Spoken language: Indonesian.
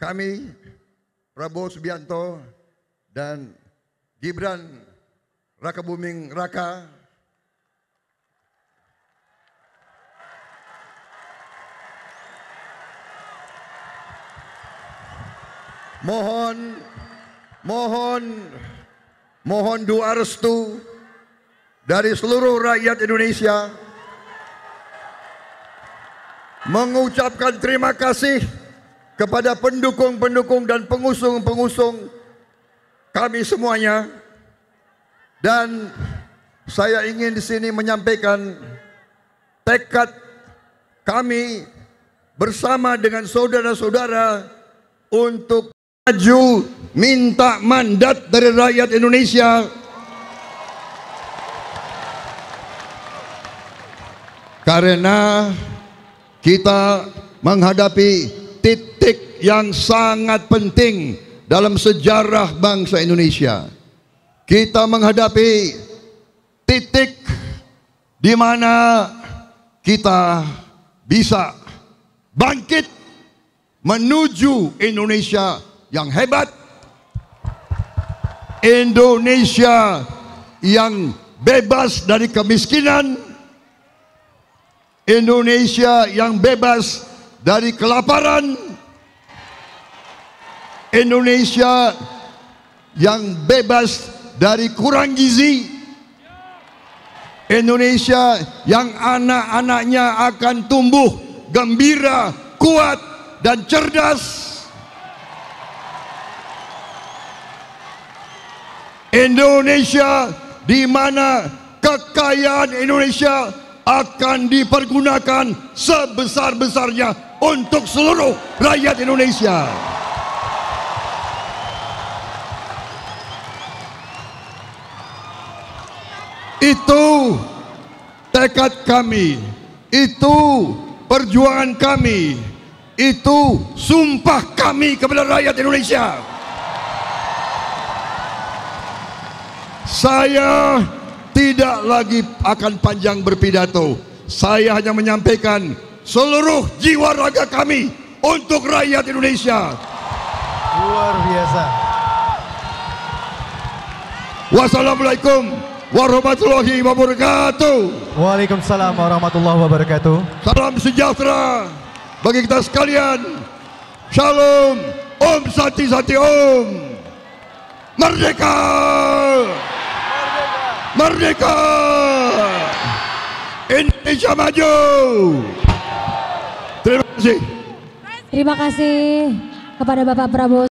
kami Prabowo Subianto dan Gibran Rakabuming Raka mohon doa restu dari seluruh rakyat Indonesia, mengucapkan terima kasih kepada pendukung-pendukung dan pengusung-pengusung kami semuanya. Dan saya ingin di sini menyampaikan tekad kami bersama dengan saudara-saudara untuk maju minta mandat dari rakyat Indonesia karena kita menghadapi titik yang sangat penting dalam sejarah bangsa Indonesia. Kita menghadapi titik di mana kita bisa bangkit menuju Indonesia yang hebat, Indonesia yang bebas dari kemiskinan, Indonesia yang bebas dari kelaparan, Indonesia yang bebas dari kurang gizi, Indonesia yang anak-anaknya akan tumbuh gembira, kuat dan cerdas, Indonesia di mana kekayaan Indonesia akan dipergunakan sebesar-besarnya untuk seluruh rakyat Indonesia. Itu tekad kami, itu perjuangan kami, itu sumpah kami kepada rakyat Indonesia. Saya tidak lagi akan panjang berpidato. Saya hanya menyampaikan seluruh jiwa raga kami untuk rakyat Indonesia. Luar biasa. Wassalamualaikum warahmatullahi wabarakatuh. Waalaikumsalam warahmatullahi wabarakatuh. Salam sejahtera bagi kita sekalian. Shalom. Om Santi Santi Om. Merdeka. Merdeka. Indonesia maju. Terima kasih. Terima kasih kepada Bapak Prabowo